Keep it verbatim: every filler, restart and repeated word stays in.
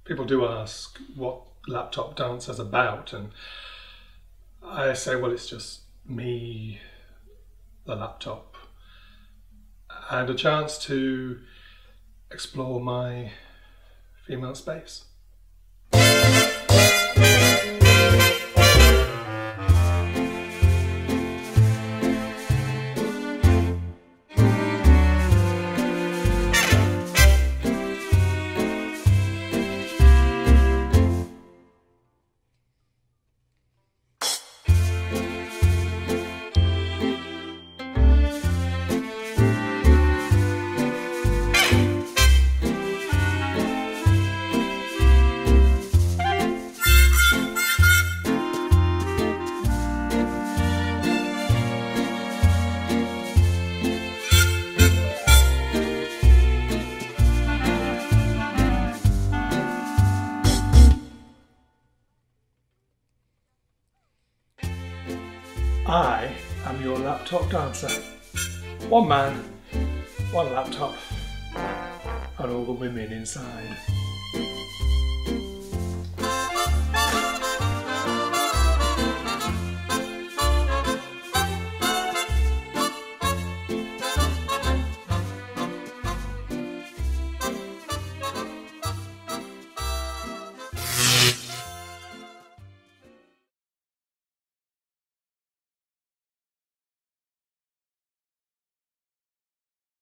people do ask what Laptop Dance is about, and I say, well, it's just me, the laptop, and a chance to explore my female space. I am your laptop dancer. One man, one laptop, and all the women inside.